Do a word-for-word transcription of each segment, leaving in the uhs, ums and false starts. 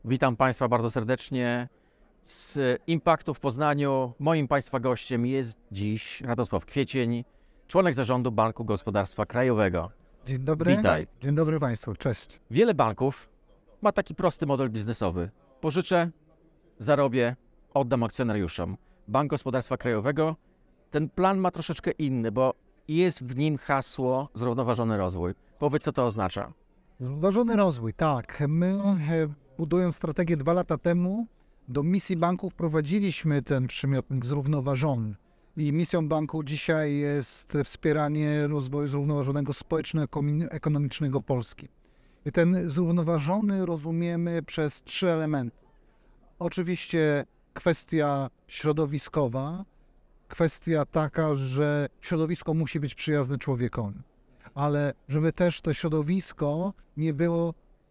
Witam Państwa bardzo serdecznie z Impaktu w Poznaniu. Moim Państwa gościem jest dziś Radosław Kwiecień, członek zarządu Banku Gospodarstwa Krajowego. Dzień dobry. Witaj. Dzień dobry Państwu, cześć. Wiele banków ma taki prosty model biznesowy. Pożyczę, zarobię, oddam akcjonariuszom. Bank Gospodarstwa Krajowego, ten plan ma troszeczkę inny, bo jest w nim hasło zrównoważony rozwój. Powiedz, co to oznacza? Zrównoważony rozwój, tak. My e, budując strategię dwa lata temu do misji banku wprowadziliśmy ten przymiotnik zrównoważony. I misją banku dzisiaj jest wspieranie rozwoju zrównoważonego społeczno-ekonomicznego Polski. I ten zrównoważony rozumiemy przez trzy elementy. Oczywiście kwestia środowiskowa, kwestia taka, że środowisko musi być przyjazne człowiekowi, ale żeby też to środowisko nie było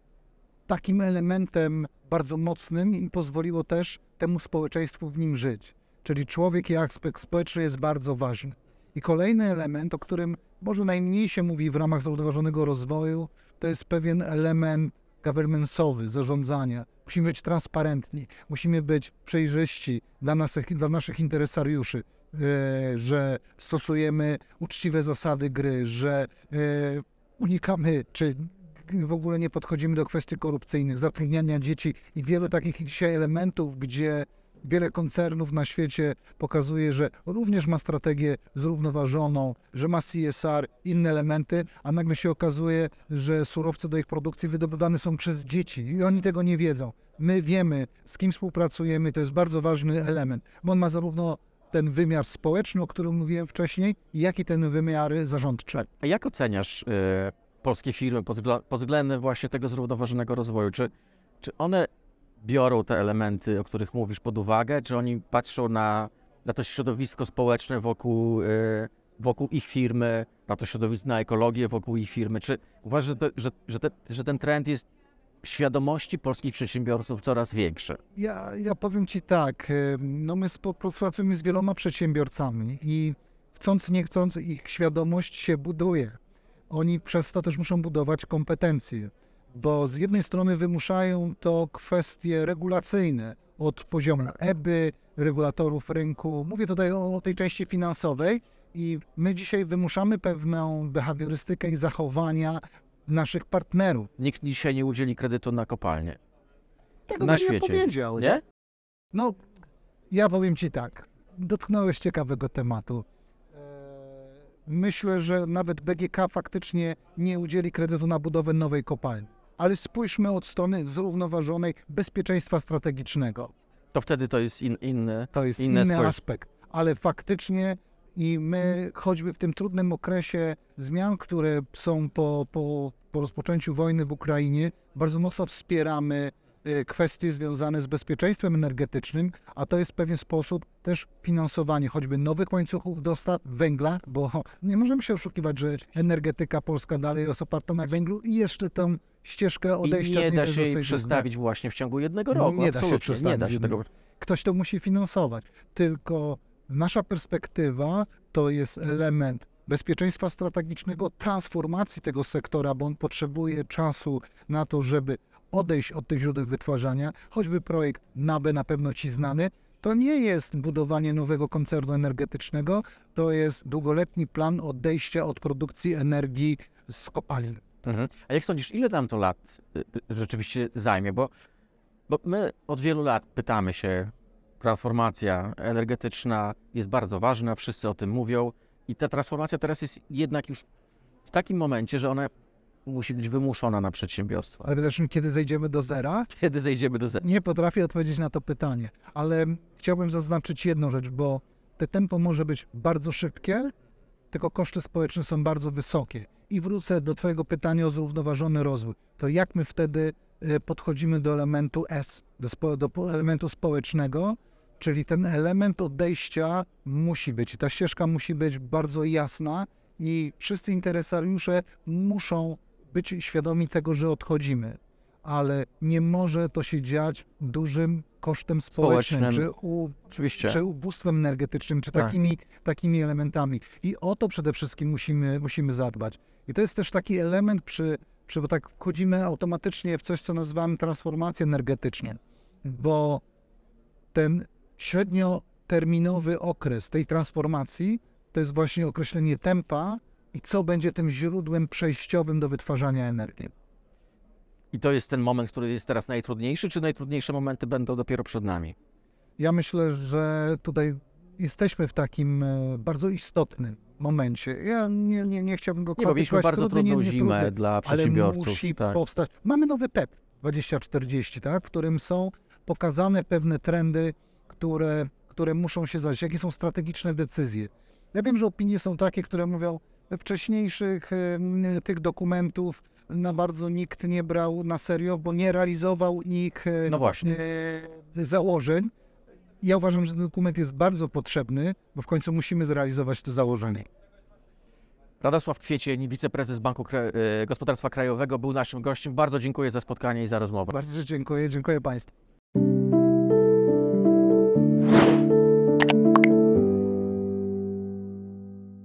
takim elementem bardzo mocnym i pozwoliło też temu społeczeństwu w nim żyć. Czyli człowiek i aspekt społeczny jest bardzo ważny. I kolejny element, o którym może najmniej się mówi w ramach zrównoważonego rozwoju, to jest pewien element governance'owy, zarządzania. Musimy być transparentni, musimy być przejrzyści dla naszych, dla naszych interesariuszy, e, że stosujemy uczciwe zasady gry, że e, unikamy, czy w ogóle nie podchodzimy do kwestii korupcyjnych, zatrudniania dzieci i wielu takich dzisiaj elementów, gdzie wiele koncernów na świecie pokazuje, że również ma strategię zrównoważoną, że ma C S R, inne elementy, a nagle się okazuje, że surowce do ich produkcji wydobywane są przez dzieci i oni tego nie wiedzą. My wiemy, z kim współpracujemy, to jest bardzo ważny element, bo on ma zarówno ten wymiar społeczny, o którym mówiłem wcześniej, jak i ten wymiar zarządczy. A jak oceniasz y, polskie firmy pod, pod względem właśnie tego zrównoważonego rozwoju? Czy, czy one biorą te elementy, o których mówisz, pod uwagę, czy oni patrzą na, na to środowisko społeczne wokół, yy, wokół ich firmy, na to środowisko, na ekologię wokół ich firmy? Czy uważasz, że, to, że, że, te, że ten trend jest w świadomości polskich przedsiębiorców coraz większy? Ja, ja powiem Ci tak, no my współpracujemy z wieloma przedsiębiorcami i chcąc nie chcąc ich świadomość się buduje. Oni przez to też muszą budować kompetencje. Bo z jednej strony wymuszają to kwestie regulacyjne od poziomu E B Y, regulatorów rynku. Mówię tutaj o, o tej części finansowej i my dzisiaj wymuszamy pewną behawiorystykę i zachowania naszych partnerów. Nikt dzisiaj nie udzieli kredytu na kopalnię. Tego na bym świecie. nie powiedział. Nie? No, ja powiem Ci tak, dotknąłeś ciekawego tematu. Myślę, że nawet B G K faktycznie nie udzieli kredytu na budowę nowej kopalni. Ale spójrzmy od strony zrównoważonej bezpieczeństwa strategicznego. To wtedy to jest in, inny To jest inne inny aspekt, ale faktycznie i my choćby w tym trudnym okresie zmian, które są po, po, po rozpoczęciu wojny w Ukrainie, bardzo mocno wspieramy kwestie związane z bezpieczeństwem energetycznym, a to jest w pewien sposób też finansowanie choćby nowych łańcuchów dostaw węgla, bo nie możemy się oszukiwać, że energetyka polska dalej jest oparta na węglu i jeszcze tą ścieżkę odejścia I nie od da się jej zasadzie- przestawić właśnie w ciągu jednego roku. Nie da się Absolutnie. przestawić. Nie da się tego. Ktoś to musi finansować, tylko nasza perspektywa to jest element bezpieczeństwa strategicznego, transformacji tego sektora, bo on potrzebuje czasu na to, żeby odejść od tych źródeł wytwarzania, choćby projekt N A B E na pewno Ci znany, to nie jest budowanie nowego koncernu energetycznego, to jest długoletni plan odejścia od produkcji energii z kopalin. Mhm. A jak sądzisz, ile nam to lat y, y, rzeczywiście zajmie? Bo, bo my od wielu lat pytamy się, transformacja energetyczna jest bardzo ważna, wszyscy o tym mówią i ta transformacja teraz jest jednak już w takim momencie, że ona musi być wymuszona na przedsiębiorstwa. Ale pytasz mnie, kiedy zejdziemy do zera? Kiedy zejdziemy do zera? Nie potrafię odpowiedzieć na to pytanie, ale chciałbym zaznaczyć jedną rzecz, bo te tempo może być bardzo szybkie, tylko koszty społeczne są bardzo wysokie. I wrócę do Twojego pytania o zrównoważony rozwój. To jak my wtedy podchodzimy do elementu S, do, spo, do elementu społecznego, czyli ten element odejścia musi być. I ta ścieżka musi być bardzo jasna i wszyscy interesariusze muszą być świadomi tego, że odchodzimy. Ale nie może to się dziać dużym kosztem społecznym, Społecznym. czy, u, Oczywiście. czy ubóstwem energetycznym, czy Tak. takimi, takimi elementami. I o to przede wszystkim musimy, musimy zadbać. I to jest też taki element przy czy bo tak wchodzimy automatycznie w coś, co nazywamy transformacją energetyczną, bo ten średnioterminowy okres tej transformacji to jest właśnie określenie tempa i co będzie tym źródłem przejściowym do wytwarzania energii. I to jest ten moment, który jest teraz najtrudniejszy, czy najtrudniejsze momenty będą dopiero przed nami? Ja myślę, że tutaj jesteśmy w takim e, bardzo istotnym momencie. Ja nie, nie, nie chciałbym go Nie, bo mieliśmy kwantyfikować bardzo trudny, trudną nie, nie zimę trudny, dla ale przedsiębiorców. musi tak. powstać. Mamy nowy P E P dwadzieścia czterdzieści, tak, w którym są pokazane pewne trendy, które, które muszą się zadziać, jakie są strategiczne decyzje. Ja wiem, że opinie są takie, które mówią, we wcześniejszych e, tych dokumentów na bardzo nikt nie brał na serio, bo nie realizował ich e, No właśnie. e, założeń. Ja uważam, że ten dokument jest bardzo potrzebny, bo w końcu musimy zrealizować to założenie. Radosław Kwiecień, wiceprezes Banku Kra- e, Gospodarstwa Krajowego, był naszym gościem. Bardzo dziękuję za spotkanie i za rozmowę. Bardzo dziękuję, dziękuję Państwu.